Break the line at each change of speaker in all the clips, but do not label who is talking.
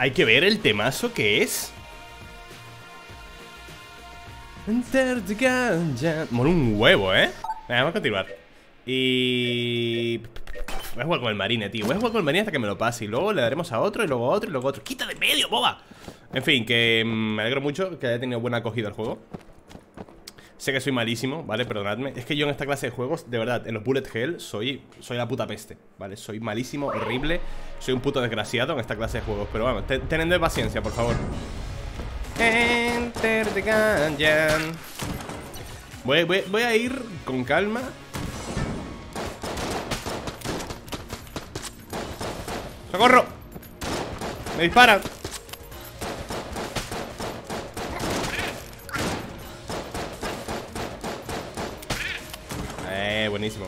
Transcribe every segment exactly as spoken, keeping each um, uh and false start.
Hay que ver el temazo que es. Mola un huevo, ¿eh? Venga, vamos a continuar. Y... voy a jugar con el marine, tío. Voy a jugar con el marine hasta que me lo pase. Y luego le daremos a otro, y luego a otro, y luego a otro. ¡Quita de medio, boba! En fin, que mmm, me alegro mucho que haya tenido buena acogida el juego. Sé que soy malísimo, ¿vale? Perdonadme. Es que yo en esta clase de juegos, de verdad, en los bullet hell soy, soy la puta peste, ¿vale? Soy malísimo, horrible. Soy un puto desgraciado en esta clase de juegos. Pero vamos, ten, tened paciencia, por favor. Enter the gungeon. Voy, voy, voy a ir con calma. ¡Socorro! ¡Me disparan! Eh, buenísimo.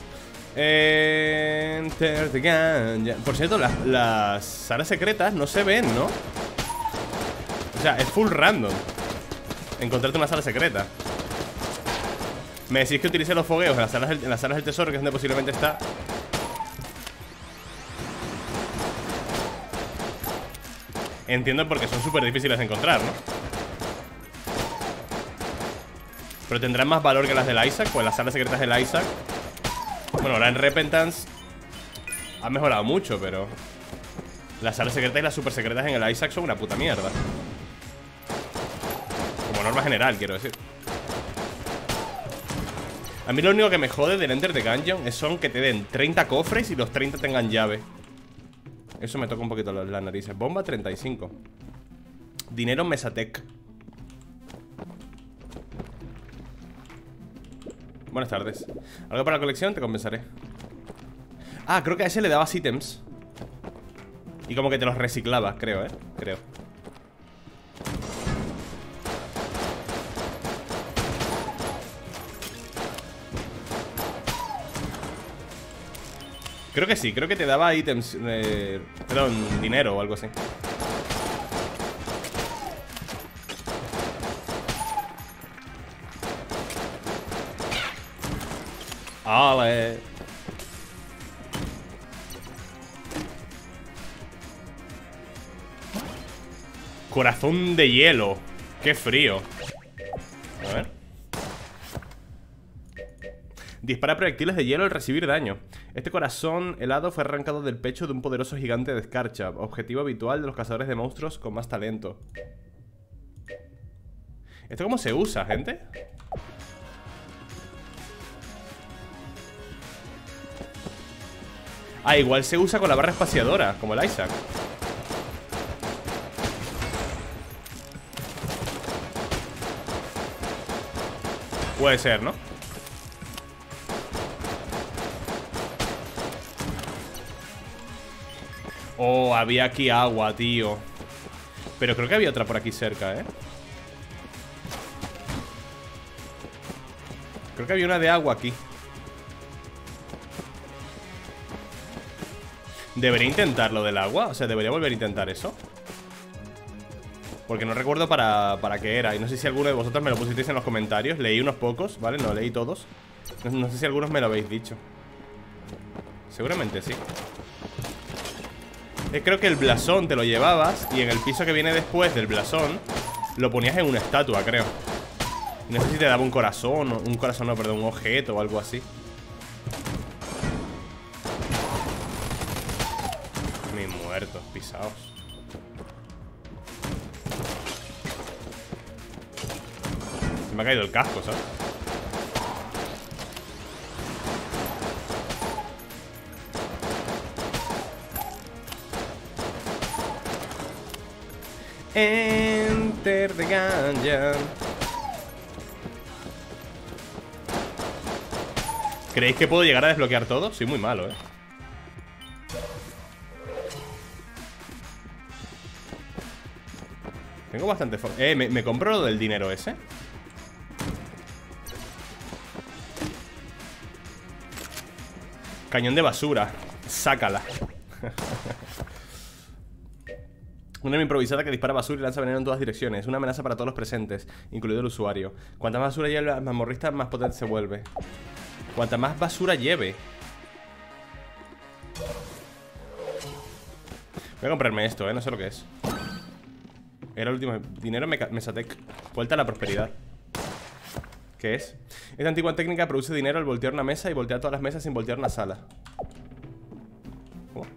Enter the gungeon. Por cierto, las, las salas secretas no se ven, ¿no? O sea, es full random encontrarte una sala secreta. Me decís que utilice los fogueos en las salas del, en las salas del tesoro, que es donde posiblemente está. Entiendo porque son súper difíciles de encontrar, ¿no? Pero tendrán más valor que las del Isaac. Pues las salas secretas del Isaac, bueno, ahora en Repentance ha mejorado mucho, pero las salas secretas y las super secretas en el Isaac son una puta mierda. Como norma general, quiero decir. A mí lo único que me jode del Enter the Gungeon es son que te den treinta cofres y los treinta tengan llave. Eso me toca un poquito las narices. Bomba treinta y cinco. Dinero Mesatec. Buenas tardes. ¿Algo para la colección? Te compensaré. Ah, creo que a ese le dabas ítems y como que te los reciclaba, creo, eh Creo. Creo que sí, creo que te daba ítems, eh, perdón, dinero o algo así. ¡Ale! Corazón de hielo. ¡Qué frío! A ver. Dispara proyectiles de hielo al recibir daño. Este corazón helado fue arrancado del pecho de un poderoso gigante de escarcha, objetivo habitual de los cazadores de monstruos con más talento. ¿Esto cómo se usa, gente? Ah, igual se usa con la barra espaciadora, como el Isaac. Puede ser, ¿no? Oh, había aquí agua, tío. Pero creo que había otra por aquí cerca, ¿eh? Creo que había una de agua aquí. ¿Debería intentar lo del agua? O sea, ¿debería volver a intentar eso? Porque no recuerdo para, para qué era. Y no sé si alguno de vosotros me lo pusisteis en los comentarios. Leí unos pocos, ¿vale? No leí todos. No, no sé si algunos me lo habéis dicho. Seguramente sí. Eh, creo que el blasón te lo llevabas y en el piso que viene después del blasón lo ponías en una estatua, creo. No sé si te daba un corazón, un corazón, no, perdón, un objeto o algo así. Mis muertos, pisados. Se me ha caído el casco, ¿sabes? Enter the gungeon. ¿Creéis que puedo llegar a desbloquear todo? Soy muy malo, eh. Tengo bastante... Eh, ¿me, me compro lo del dinero ese? Cañón de basura. Sácala. Una improvisada que dispara basura y lanza veneno en todas direcciones. Es una amenaza para todos los presentes, incluido el usuario. Cuanta más basura lleve el mazmorrista, más potente se vuelve. Cuanta más basura lleve. Voy a comprarme esto, eh, no sé lo que es. Era el último. Dinero meca- Mesatec. Vuelta a la prosperidad. ¿Qué es? Esta antigua técnica produce dinero al voltear una mesa y voltear todas las mesas sin voltear una sala. ¿Cómo?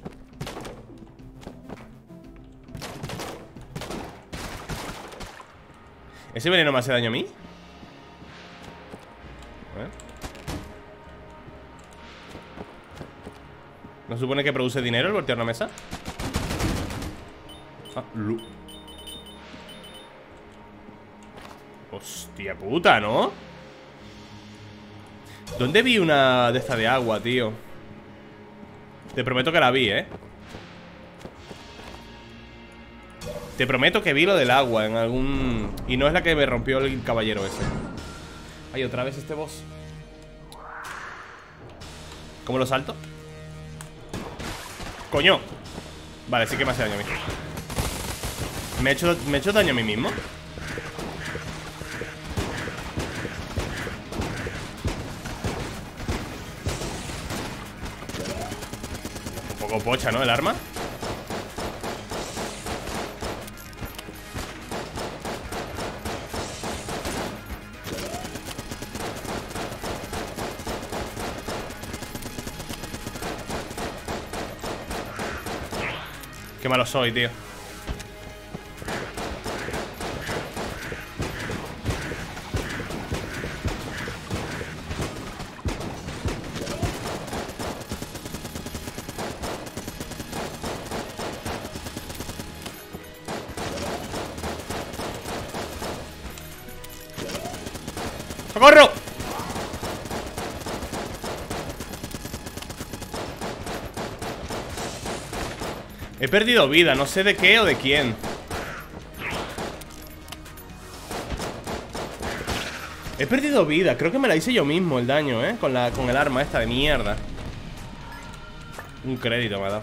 ¿Ese veneno me hace daño a mí? A ver. ¿No supone que produce dinero el voltear una mesa? Ah, lu Hostia puta, ¿no? ¿Dónde vi una de esta de agua, tío? Te prometo que la vi, ¿eh? Te prometo que vi lo del agua en algún... Y no es la que me rompió el caballero ese. Ay, otra vez este boss. ¿Cómo lo salto? ¡Coño! Vale, sí que me hace daño a mí. ¿Me he hecho, me he hecho daño a mí mismo? Un poco pocha, ¿no? El arma. Qué malo soy, tío. ¡Socorro! He perdido vida, no sé de qué o de quién. He perdido vida, creo que me la hice yo mismo el daño, ¿eh? Con, la, con el arma esta de mierda. Un crédito me ha dado.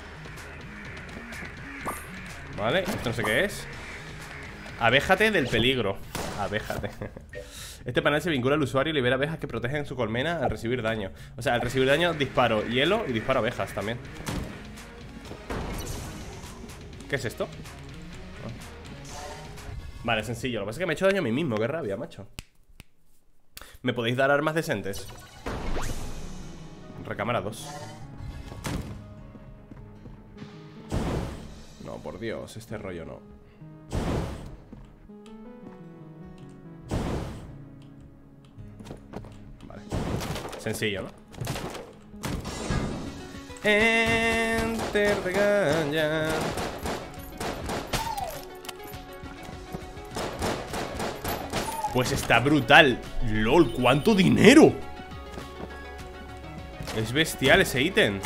Vale, esto no sé qué es. Abéjate del peligro. Abéjate. Este panel se vincula al usuario y libera abejas que protegen su colmena al recibir daño. O sea, al recibir daño disparo hielo y disparo abejas también. ¿Qué es esto? Oh. Vale, sencillo. Lo que pasa es que me he hecho daño a mí mismo. Qué rabia, macho. ¿Me podéis dar armas decentes? Recámara dos. No, por Dios, este rollo no. Vale. Sencillo, ¿no? Enter the gun. Pues está brutal. LOL, ¿cuánto dinero? Es bestial ese ítem.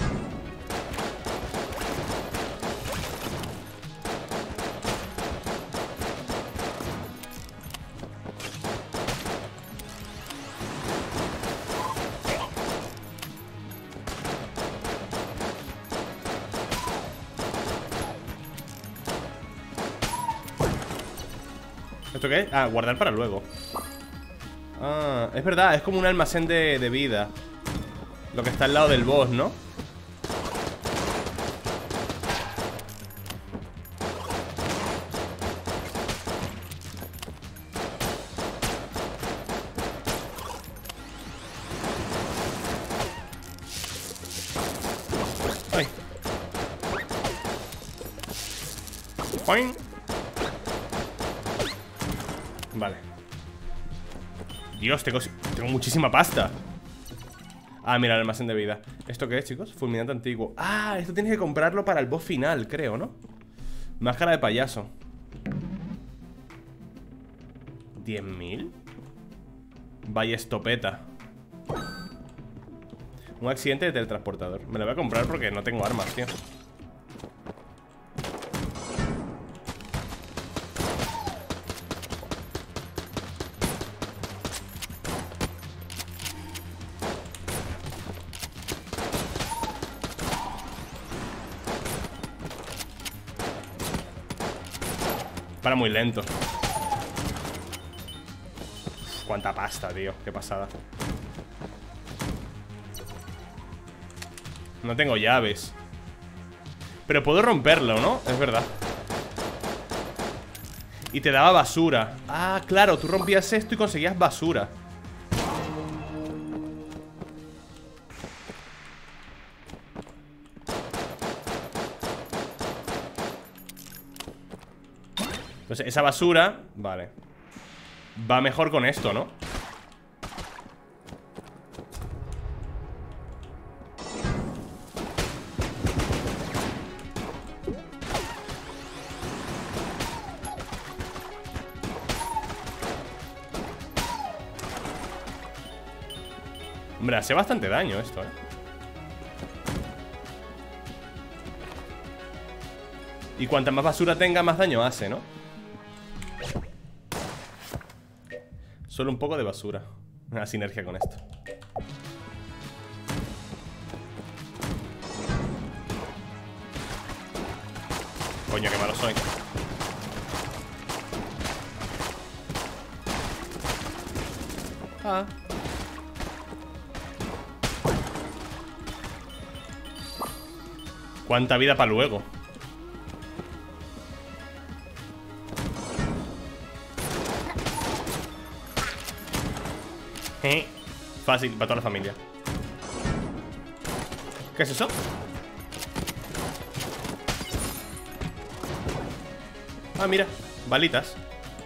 ¿Esto qué es? Ah, guardar para luego. Ah, es verdad, es como un almacén de, de vida. Lo que está al lado del boss, ¿no? Ay. Poing. Vale. Dios, tengo, tengo muchísima pasta. Ah, mira, el almacén de vida. ¿Esto qué es, chicos? Fulminante antiguo. Ah, esto tienes que comprarlo para el boss final, creo, ¿no? Máscara de payaso. ¿diez mil? Vaya estopeta. Un accidente de teletransportador. Me lo voy a comprar porque no tengo armas, tío. Para muy lento. Uf, cuánta pasta, tío. Qué pasada. No tengo llaves. Pero puedo romperlo, ¿no? Es verdad. Y te daba basura. Ah, claro, tú rompías esto y conseguías basura. Entonces esa basura, vale, va mejor con esto, ¿no? Hombre, hace bastante daño esto, ¿eh? Y cuanta más basura tenga, más daño hace, ¿no? Solo un poco de basura. Una sinergia con esto. Coño, qué malo soy. Ah. Cuánta vida para luego. Eh, fácil, para toda la familia. ¿Qué es eso? Ah, mira, balitas.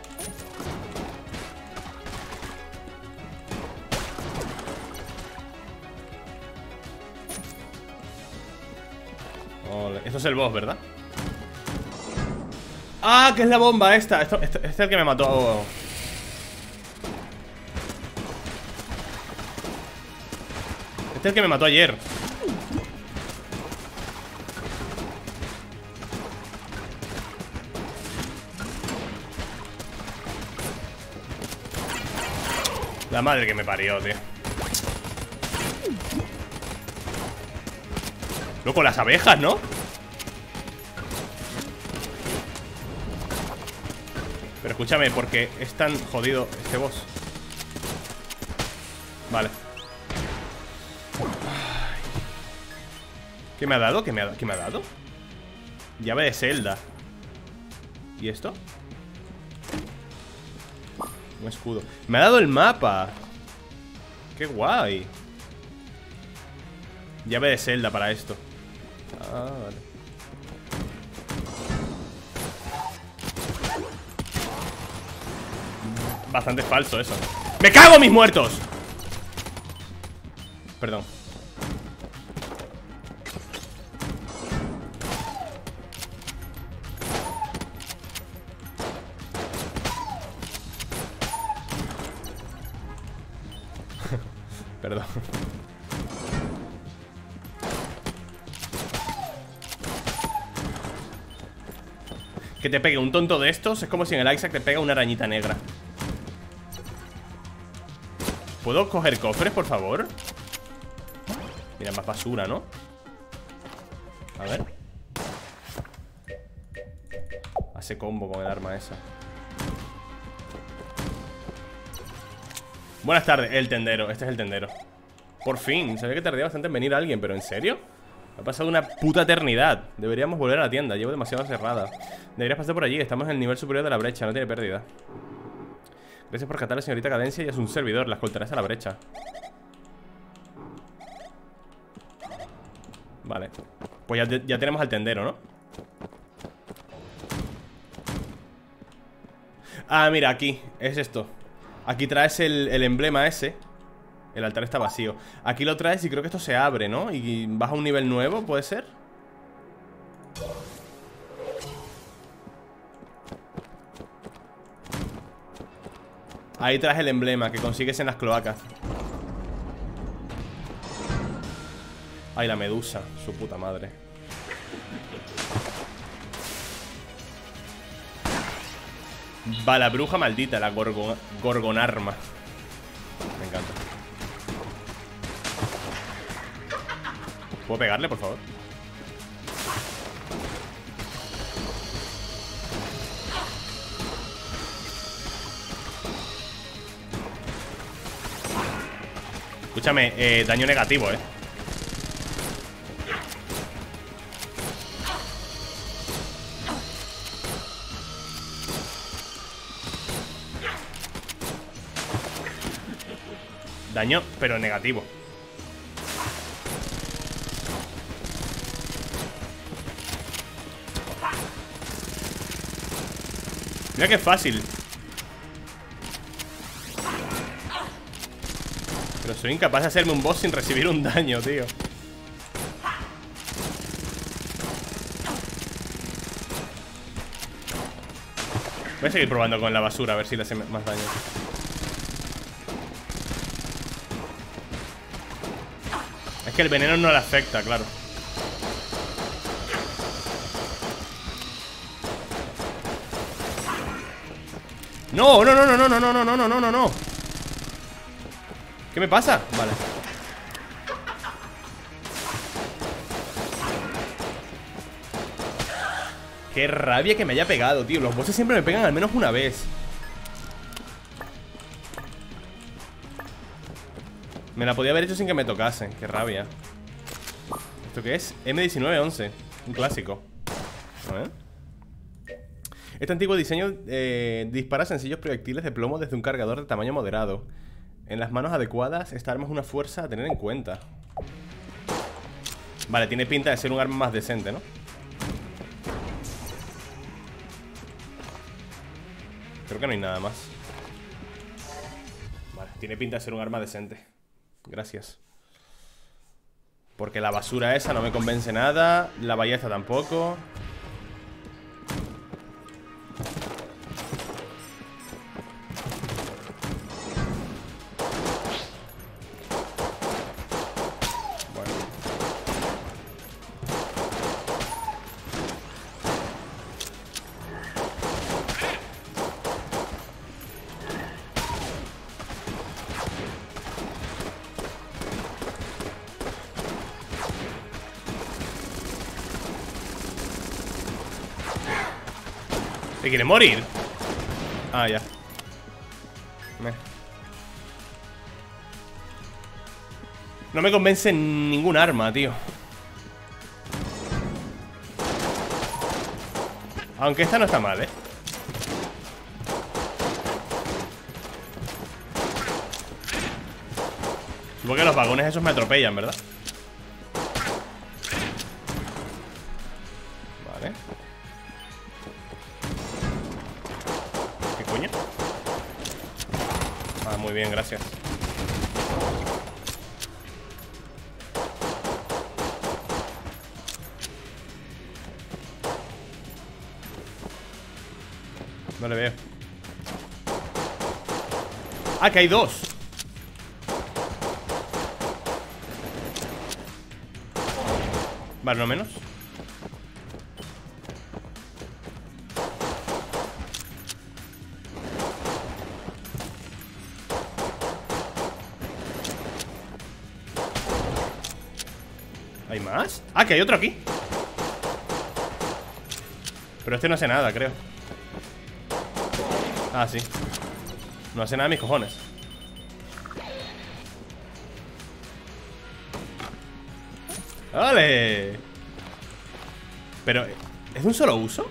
Ole. Esto es el boss, ¿verdad? Ah, que es la bomba esta. Esto, esto, este es el que me mató. Este es el que me mató ayer. La madre que me parió, tío. Loco, las abejas, ¿no? Pero escúchame, porque es tan jodido este boss. Vale. ¿Qué me ha dado? ¿Qué me ha, ¿Qué me ha dado? Llave de Zelda. ¿Y esto? Un escudo. Me ha dado el mapa. Qué guay. Llave de Zelda para esto. Ah, vale. Bastante falso eso. ¡Me cago en mis muertos! Perdón. Perdón. Que te pegue un tonto de estos es como si en el Isaac te pega una arañita negra. ¿Puedo coger cofres, por favor? Mira, más basura, ¿no? A ver. Hace combo con el arma esa. Buenas tardes, el tendero. Este es el tendero. Por fin, sabía que tardía bastante en venir alguien, pero ¿en serio? Ha pasado una puta eternidad. Deberíamos volver a la tienda, llevo demasiado cerrada. Deberías pasar por allí, estamos en el nivel superior de la brecha, no tiene pérdida. Gracias por catar a la señorita Cadencia y a su servidor, la escoltarás a la brecha. Vale. Pues ya, ya tenemos al tendero, ¿no? Ah, mira, aquí, es esto. Aquí traes el, el emblema ese. El altar está vacío. Aquí lo traes y creo que esto se abre, ¿no? Y vas a un nivel nuevo, ¿puede ser? Ahí traes el emblema que consigues en las cloacas. Ay, la medusa, su puta madre. Va, la bruja maldita, la gorgon gorgonarma. Me encanta. ¿Puedo pegarle, por favor? Escúchame, eh, daño negativo, eh. Daño, pero negativo. Mira que fácil. Pero soy incapaz de hacerme un boss sin recibir un daño, tío. Voy a seguir probando con la basura a ver si le hace más daño. Es que el veneno no le afecta, claro. No, no, no, no, no, no, no, no, no, no, no, no. ¿Qué me pasa? Vale. Qué rabia que me haya pegado, tío. Los bosses siempre me pegan al menos una vez. Me la podía haber hecho sin que me tocase. Qué rabia. ¿Esto qué es? eme diecinueve once. Un clásico. A ver. Este antiguo diseño eh, dispara sencillos proyectiles de plomo desde un cargador de tamaño moderado. En las manos adecuadas, esta arma es una fuerza a tener en cuenta. Vale, tiene pinta de ser un arma más decente, ¿no? Creo que no hay nada más. Vale, tiene pinta de ser un arma decente. Gracias. Porque la basura esa no me convence nada. La ballesta tampoco. ¿Te quiere morir? Ah, ya. Me. No me convence ningún arma, tío. Aunque esta no está mal, ¿eh? Supongo que los vagones esos me atropellan, ¿verdad? Vale. ¿Qué coño? Ah, muy bien, gracias. No le veo. Ah, que hay dos. Vale, no menos. ¿Hay más? Ah, que hay otro aquí. Pero este no hace nada, creo. Ah, sí. No hace nada mis cojones. ¡Vale! Pero, ¿es de un solo uso?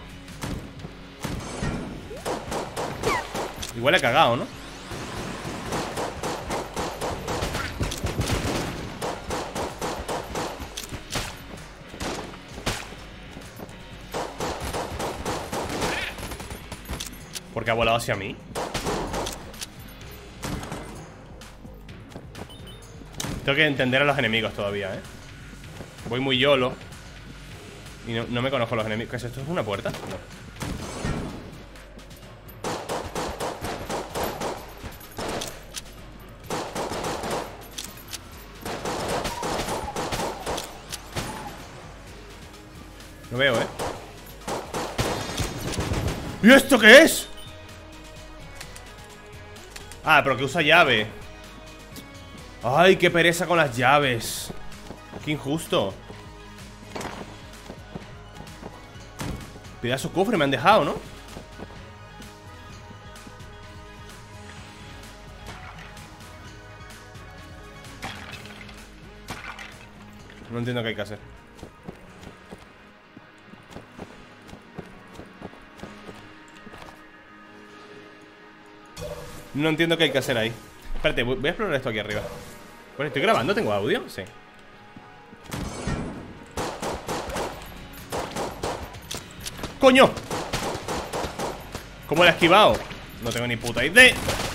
Igual he cagado, ¿no? ¿Por qué ha volado hacia mí? Tengo que entender a los enemigos todavía, ¿eh? Voy muy yolo. Y no, no me conozco a los enemigos. ¿Qué es esto? ¿Es una puerta? No. No veo, ¿eh? ¿Y esto qué es? Ah, pero que usa llave. Ay, qué pereza con las llaves. Qué injusto. Pedazo cofre me han dejado, ¿no? No entiendo qué hay que hacer. No entiendo qué hay que hacer ahí. Espérate, voy a explorar esto aquí arriba. Bueno, ¿estoy grabando? ¿Tengo audio? Sí. ¡Coño! ¿Cómo lo he esquivado? No tengo ni puta idea.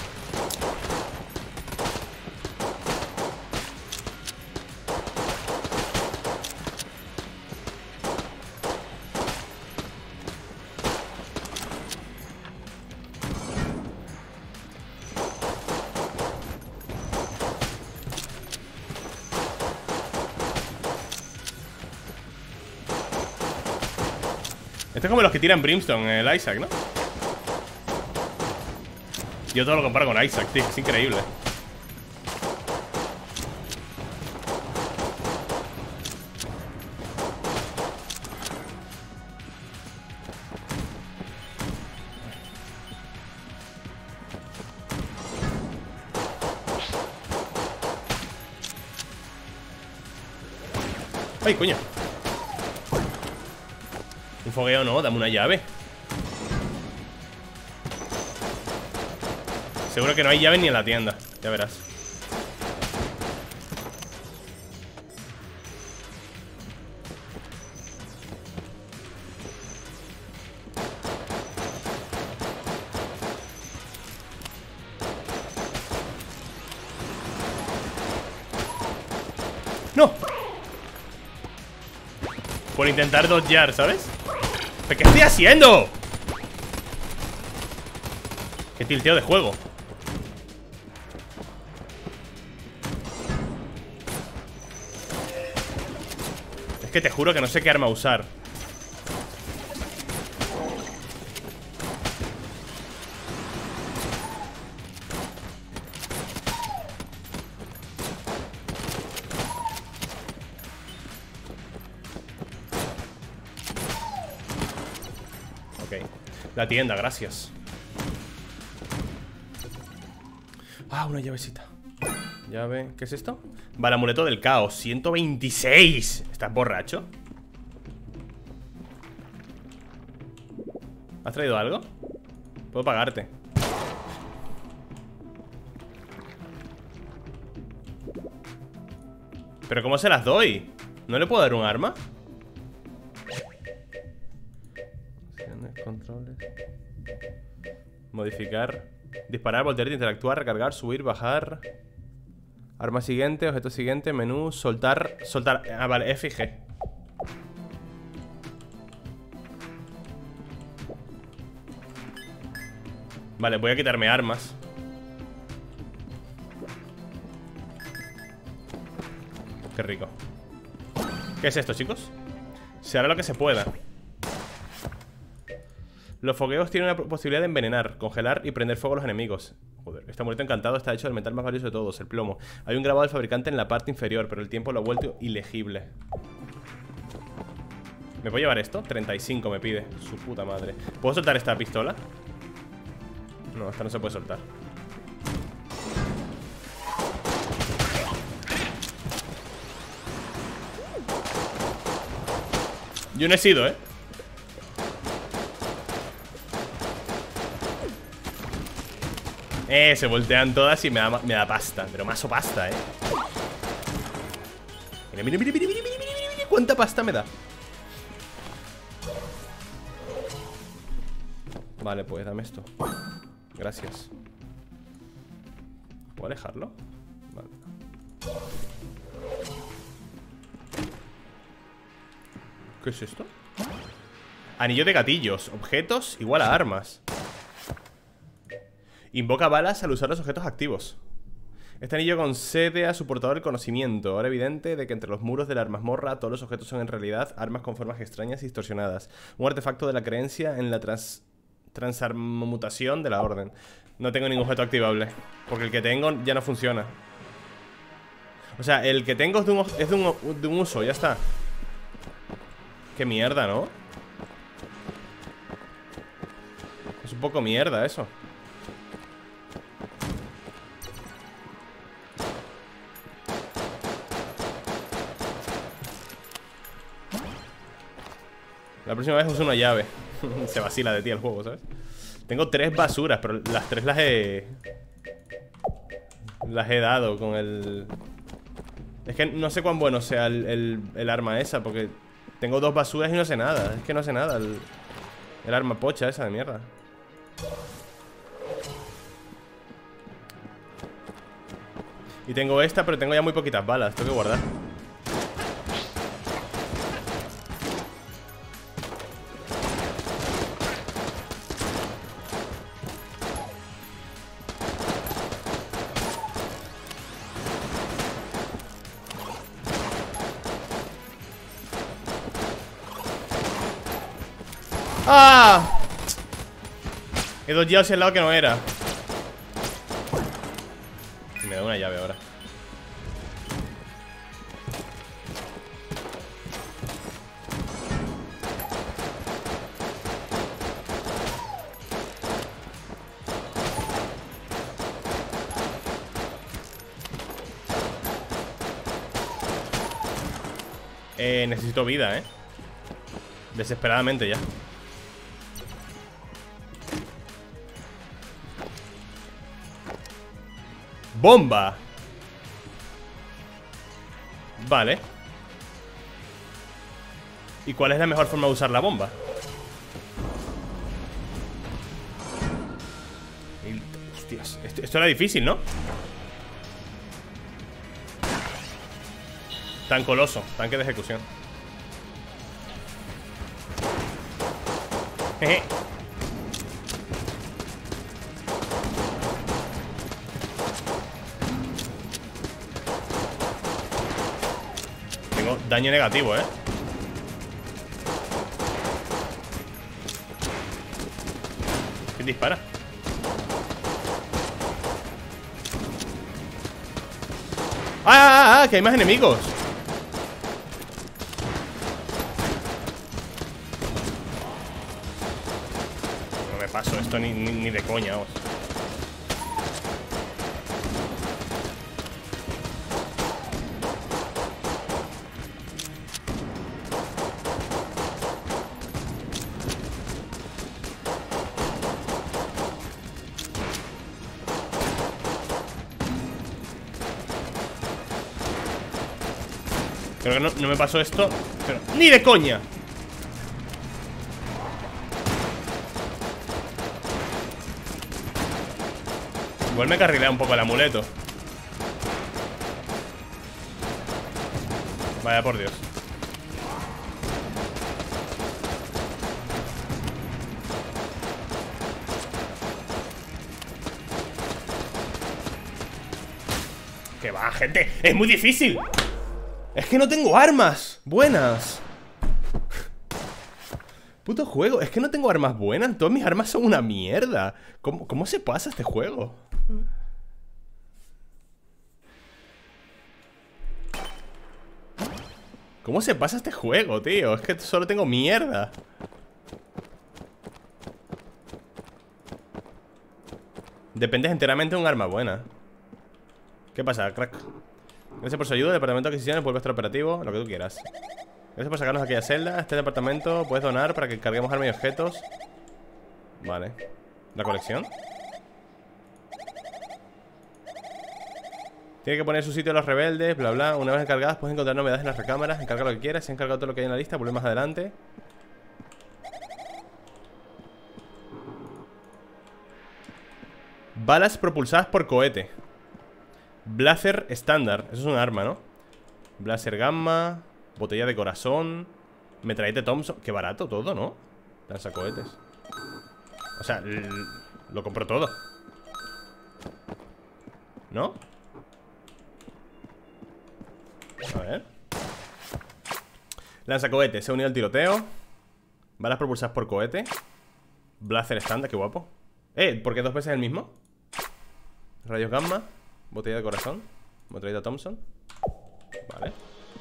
Esto es como los que tiran Brimstone, el Isaac, ¿no? Yo todo lo comparo con Isaac, tío, es increíble. ¡Ay, coño! Un fogueo no, dame una llave. Seguro que no hay llave ni en la tienda. Ya verás. ¡No! Por intentar dodgear, ¿sabes? ¿Pero qué estoy haciendo? Qué tilteo de juego. Es que te juro que no sé qué arma usar. Ok. La tienda, gracias. Ah, una llavecita. Llave, ¿qué es esto? Vale, amuleto del caos, ciento veintiséis. ¿Estás borracho? ¿Has traído algo? Puedo pagarte. ¿Pero cómo se las doy? ¿No le puedo dar un arma? Controles. Modificar. Disparar, voltear, interactuar, recargar, subir, bajar. Arma siguiente, objeto siguiente, menú, soltar. Soltar, ah, vale, F y G. Vale, voy a quitarme armas. Qué rico. ¿Qué es esto, chicos? Se hará lo que se pueda. Los fogueos tienen la posibilidad de envenenar, congelar y prender fuego a los enemigos. Joder, este amuleto encantado está hecho del metal más valioso de todos, el plomo. Hay un grabado del fabricante en la parte inferior, pero el tiempo lo ha vuelto ilegible. ¿Me puedo llevar esto? treinta y cinco me pide. Su puta madre. ¿Puedo soltar esta pistola? No, esta no se puede soltar. Yo no he sido, ¿eh? Eh, se voltean todas y me da, me da pasta. Pero mazo pasta, eh. Mira, mira, mira, mira, mira, mira, mira, mira. ¿Cuánta pasta me da? Vale, pues dame esto. Gracias. ¿Puedo alejarlo? Vale. ¿Qué es esto? Anillo de gatillos. Objetos igual a armas. Invoca balas al usar los objetos activos. Este anillo concede a su portador el conocimiento. Ahora evidente de que entre los muros de la mazmorra todos los objetos son en realidad armas con formas extrañas y distorsionadas. Un artefacto de la creencia en la trans transarmamutación de la orden. No tengo ningún objeto activable, porque el que tengo ya no funciona. O sea, el que tengo es de un, es de un, de un uso, ya está. Qué mierda, ¿no? Es un poco mierda eso. La próxima vez uso una llave. Se vacila de ti el juego, ¿sabes? Tengo tres basuras, pero las tres las he... Las he dado con el... Es que no sé cuán bueno sea el, el, el arma esa, porque tengo dos basuras y no sé nada. Es que no sé nada el, el arma pocha esa de mierda. Y tengo esta, pero tengo ya muy poquitas balas. Tengo que guardar. ¡Ah! He dodgeado hacia el lado que no era. Me da una llave ahora. Eh, necesito vida, eh. Desesperadamente ya. ¡Bomba! Vale. ¿Y cuál es la mejor forma de usar la bomba? Hostias, esto, esto era difícil, ¿no? Tan coloso, tanque de ejecución. Jeje. Tengo daño negativo, ¿eh? ¿Quién dispara? ¡Ah, ah, ah! ¡Que hay más enemigos! No me paso esto ni, ni, ni de coña, vos. Creo que no, no me pasó esto, pero ¡ni de coña! Igual me carrilea un poco el amuleto. Vaya por Dios. ¡Que va, gente! ¡Es muy difícil! Es que no tengo armas buenas. Puto juego, es que no tengo armas buenas. Todas mis armas son una mierda. ¿Cómo, cómo se pasa este juego? ¿Cómo se pasa este juego, tío? Es que solo tengo mierda. Dependes enteramente de un arma buena. ¿Qué pasa, crack? Gracias por su ayuda, el departamento de adquisiciones vuelve a estar operativo, lo que tú quieras. Gracias por sacarnos de aquella celda. Este departamento puedes donar para que carguemos armas y objetos. Vale. ¿La colección? Tiene que poner su sitio a los rebeldes, bla bla. Una vez encargadas puedes encontrar novedades en las recámaras. Encarga lo que quieras, si has encargado todo lo que hay en la lista, vuelve más adelante. Balas propulsadas por cohete. Blazer estándar, eso es un arma, ¿no? Blazer gamma. Botella de corazón. Metralleta Thompson. Qué barato todo, ¿no? Lanzacohetes. O sea, lo compro todo, ¿no? A ver. Lanzacohetes, se ha unido al tiroteo. Balas propulsadas por cohete. Blazer estándar, qué guapo. Eh, ¿por qué dos veces el mismo? Rayos gamma. Botella de corazón. Metralleta Thompson. Vale.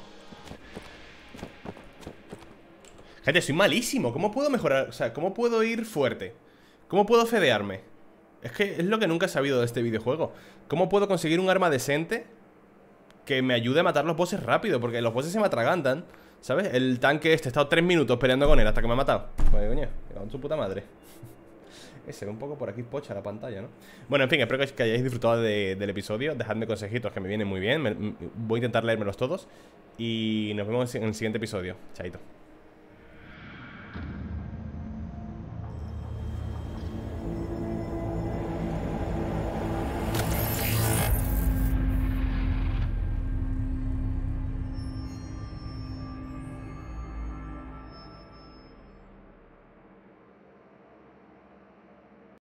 Gente, soy malísimo. ¿Cómo puedo mejorar? O sea, ¿cómo puedo ir fuerte? ¿Cómo puedo fedearme? Es que es lo que nunca he sabido de este videojuego. ¿Cómo puedo conseguir un arma decente que me ayude a matar los bosses rápido? Porque los bosses se me atragantan, ¿sabes? El tanque este, he estado tres minutos peleando con él hasta que me ha matado. Pues coño, me cago en su puta madre. Eh, se ve un poco por aquí pocha la pantalla, ¿no? Bueno, en fin, espero que hayáis disfrutado de, del episodio. Dejadme consejitos que me vienen muy bien. Me, voy a intentar leérmelos todos. Y nos vemos en el siguiente episodio. Chaito.